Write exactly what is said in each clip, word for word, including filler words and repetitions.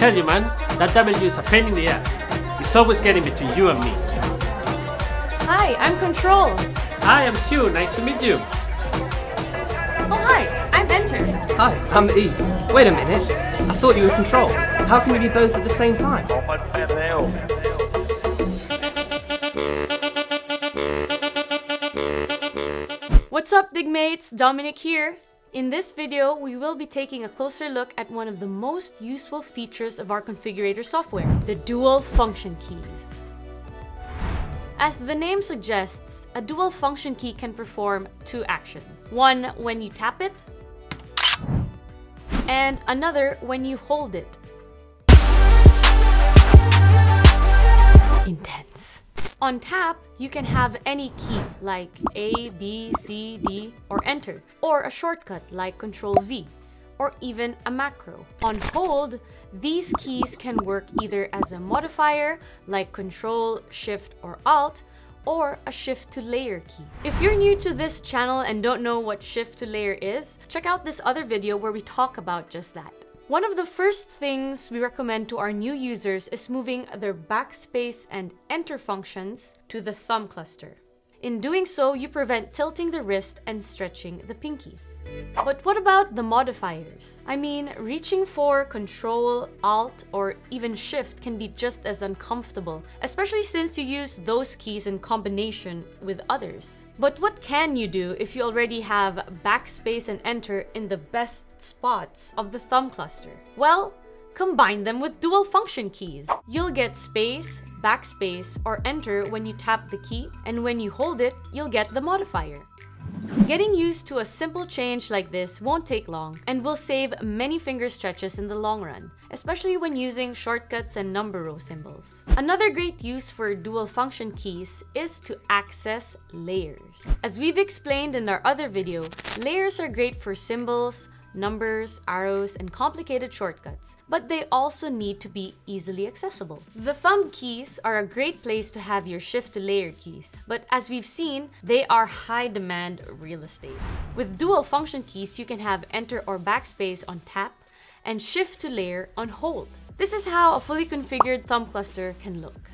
tell you, man, that W is a pain in the ass. It's always getting between you and me. Hi, I'm Control. Hi, I'm Q. Nice to meet you. Oh, hi, I'm Enter. Hi, I'm E. Wait a minute. I thought you were Control. How can you be both at the same time? What's up, Dygmates? Dominic here. In this video, we will be taking a closer look at one of the most useful features of our configurator software, the dual function keys. As the name suggests, a dual function key can perform two actions. One when you tap it, and another when you hold it. Intense. On tap, you can have any key like A, B, C, D, or Enter, or a shortcut like Control V, or even a macro. On hold, these keys can work either as a modifier like Control, Shift, or Alt, or a Shift to Layer key. If you're new to this channel and don't know what Shift to Layer is, check out this other video where we talk about just that. One of the first things we recommend to our new users is moving their backspace and enter functions to the thumb cluster. In doing so, you prevent tilting the wrist and stretching the pinky. But what about the modifiers? I mean, reaching for Control, Alt, or even Shift can be just as uncomfortable, especially since you use those keys in combination with others. But what can you do if you already have backspace and enter in the best spots of the thumb cluster? Well, combine them with dual function keys. You'll get space, backspace, or enter when you tap the key, and when you hold it, you'll get the modifier. Getting used to a simple change like this won't take long and will save many finger stretches in the long run, especially when using shortcuts and number row symbols. Another great use for dual function keys is to access layers. As we've explained in our other video, layers are great for symbols, numbers, arrows, and complicated shortcuts, but they also need to be easily accessible. The thumb keys are a great place to have your shift to layer keys, but as we've seen, they are high demand real estate. With dual function keys, you can have enter or backspace on tap and shift to layer on hold. This is how a fully configured thumb cluster can look.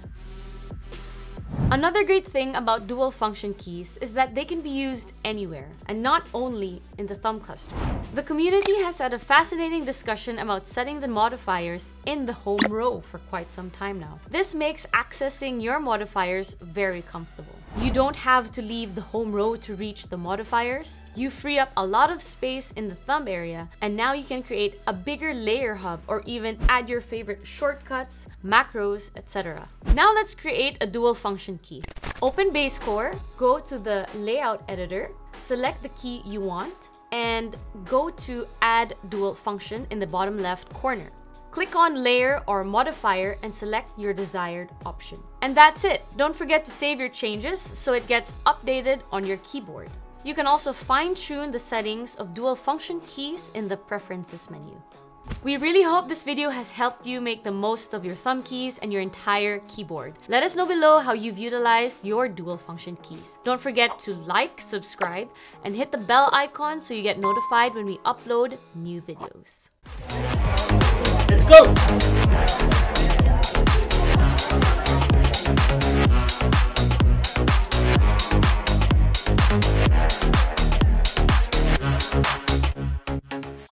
Another great thing about dual function keys is that they can be used anywhere, and not only in the thumb cluster. The community has had a fascinating discussion about setting the modifiers in the home row for quite some time now. This makes accessing your modifiers very comfortable. You don't have to leave the home row to reach the modifiers. You free up a lot of space in the thumb area, and now you can create a bigger layer hub or even add your favorite shortcuts, macros, et cetera. Now let's create a dual function key. Open Bazecor, go to the layout editor, select the key you want, and go to Add Dual Function in the bottom left corner. Click on Layer or Modifier and select your desired option. And that's it! Don't forget to save your changes so it gets updated on your keyboard. You can also fine-tune the settings of dual function keys in the Preferences menu. We really hope this video has helped you make the most of your thumb keys and your entire keyboard. Let us know below how you've utilized your dual function keys. Don't forget to like, subscribe, and hit the bell icon so you get notified when we upload new videos. Let's go!